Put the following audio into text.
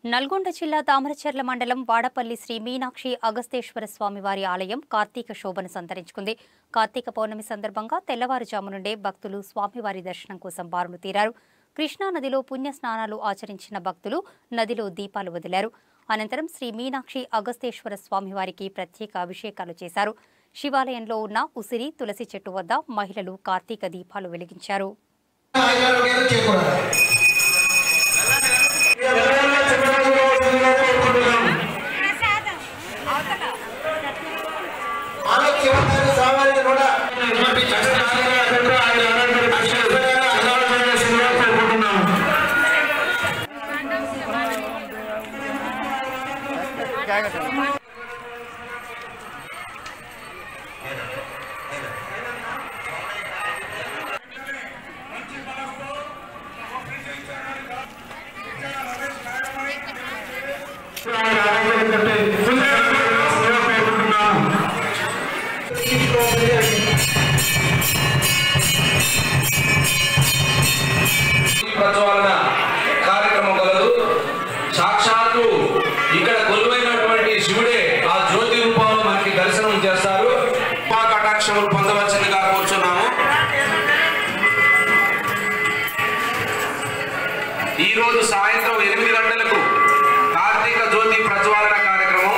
నల్గొండ జిల్లా తామరచర్ల మండలం వాడపల్లి శ్రీ మీనాక్షి అగస్తేశ్వర స్వామివారి ఆలయం కార్తీక శోభను సంతరించుకుంది. కార్తీక పౌర్ణమి సందర్భంగా తెల్లవారుజాము నుండే భక్తులు స్వామివారి దర్శనం కోసం బారులు తీరారు. కృష్ణా నదిలో పుణ్య స్నానాలు ఆచరించిన భక్తులు నదిలో దీపాలు వదిలారు. అనంతరం శ్రీ మీనాక్షి అగస్తేశ్వర స్వామివారికి ప్రత్యేక అభిషేకాలు చేశారు. శివాలయంలో ఉన్న ఉసిరి తులసి చెట్టు వద్ద మహిళలు కార్తీక దీపాలు వెలిగించారు. కార్యక్రమం కలదు. సాక్షాత్తు ఇక్కడ కొలువైనటువంటి శివుడే ఆ జ్యోతి రూపంలో మనకి దర్శనం చేస్తారు. కటాక్షములు పొందవలసిందిగా కూర్చున్నాము. ఈ రోజు సాయంత్రం 8 గంటలకు కార్తీక జ్యోతి ప్రజ్వాలన కార్యక్రమం.